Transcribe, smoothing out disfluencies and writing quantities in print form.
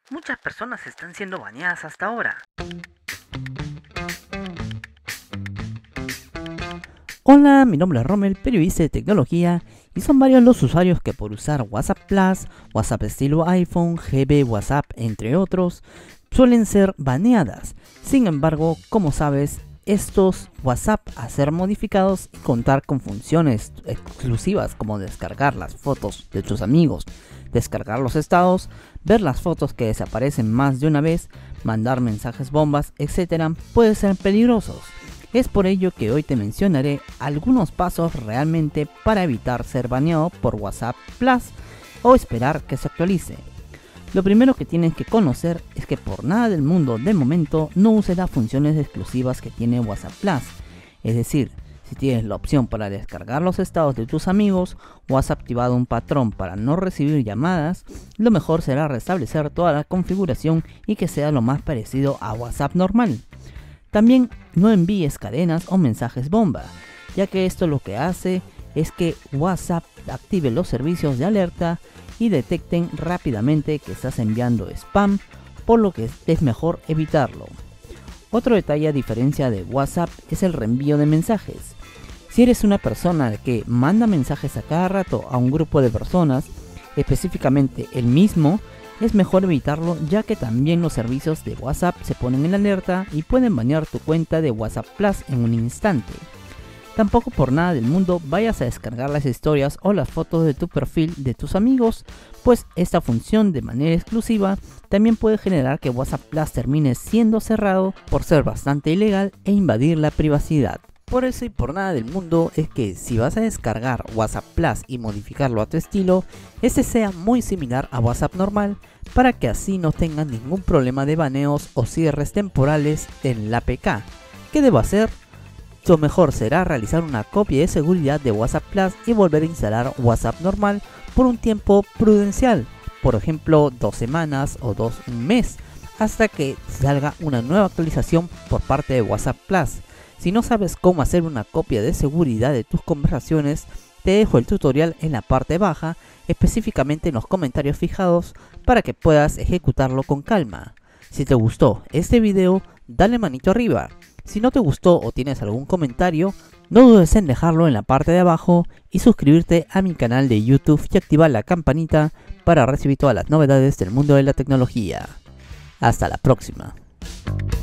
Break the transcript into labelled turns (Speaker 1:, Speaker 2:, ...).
Speaker 1: Muchas personas están siendo baneadas hasta ahora.
Speaker 2: Hola, mi nombre es Rommel, periodista de tecnología, y son varios los usuarios que por usar WhatsApp Plus, WhatsApp estilo iPhone, GB WhatsApp, entre otros, suelen ser baneadas. Sin embargo, como sabes, estos WhatsApp a ser modificados y contar con funciones exclusivas como descargar las fotos de tus amigos, descargar los estados, ver las fotos que desaparecen más de una vez, mandar mensajes bombas, etc., pueden ser peligrosos. Es por ello que hoy te mencionaré algunos pasos realmente para evitar ser baneado por WhatsApp Plus o esperar que se actualice. Lo primero que tienes que conocer es que por nada del mundo de momento no uses las funciones exclusivas que tiene WhatsApp Plus. Es decir, si tienes la opción para descargar los estados de tus amigos o has activado un patrón para no recibir llamadas, lo mejor será restablecer toda la configuración y que sea lo más parecido a WhatsApp normal. También no envíes cadenas o mensajes bomba, ya que esto lo que hace es que WhatsApp active los servicios de alerta y detecten rápidamente que estás enviando spam, por lo que es mejor evitarlo. Otro detalle a diferencia de WhatsApp es el reenvío de mensajes. Si eres una persona que manda mensajes a cada rato a un grupo de personas, específicamente el mismo, es mejor evitarlo, ya que también los servicios de WhatsApp se ponen en alerta y pueden banear tu cuenta de WhatsApp Plus en un instante. Tampoco por nada del mundo vayas a descargar las historias o las fotos de tu perfil de tus amigos, pues esta función de manera exclusiva también puede generar que WhatsApp Plus termine siendo cerrado por ser bastante ilegal e invadir la privacidad. Por eso y por nada del mundo es que si vas a descargar WhatsApp Plus y modificarlo a tu estilo, este sea muy similar a WhatsApp normal, para que así no tengas ningún problema de baneos o cierres temporales en la APK. ¿Qué debo hacer? Lo mejor será realizar una copia de seguridad de WhatsApp Plus y volver a instalar WhatsApp normal por un tiempo prudencial, por ejemplo 2 semanas o un mes, hasta que salga una nueva actualización por parte de WhatsApp Plus. Si no sabes cómo hacer una copia de seguridad de tus conversaciones, te dejo el tutorial en la parte baja, específicamente en los comentarios fijados, para que puedas ejecutarlo con calma. Si te gustó este video, dale manito arriba. Si no te gustó o tienes algún comentario, no dudes en dejarlo en la parte de abajo y suscribirte a mi canal de YouTube y activar la campanita para recibir todas las novedades del mundo de la tecnología. Hasta la próxima.